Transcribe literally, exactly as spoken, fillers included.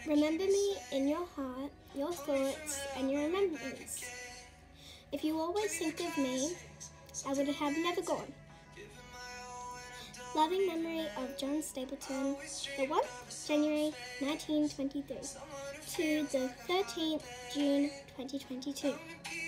Remember me in your heart, your thoughts, and your remembrance. If you always think of me, I would have never gone. Loving memory of John Stapleton, the first of January nineteen twenty-three to the thirteenth of June twenty twenty-two.